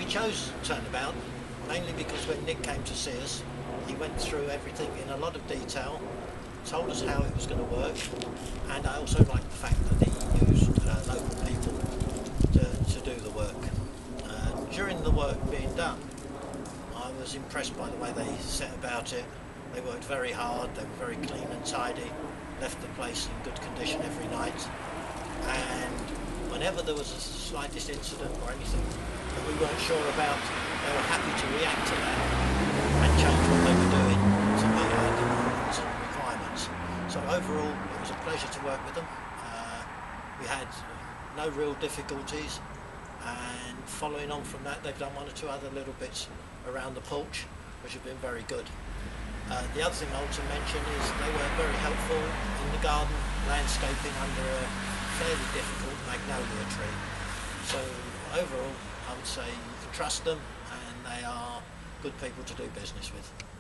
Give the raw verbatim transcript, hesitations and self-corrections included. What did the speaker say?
we chose Turnabout mainly because when Nick came to see us, he went through everything in a lot of detail, told us how it was going to work, and I also liked the fact that he used uh, local people to, to do the work. Uh, during the work being done, I was impressed by the way they set about it. They worked very hard, they were very clean and tidy, left the place in good condition every night, and whenever there was a slightest incident or anything that we weren't sure about, they were happy to react to that and change what they were doing to meet our demands and requirements. So overall, it was a pleasure to work with them. Uh, we had no real difficulties, and following on from that, they've done one or two other little bits around the porch, which have been very good. Uh, the other thing I want to mention is they were very helpful in the garden landscaping under a fairly difficult magnolia tree. So overall, I would say you can trust them, and they are good people to do business with.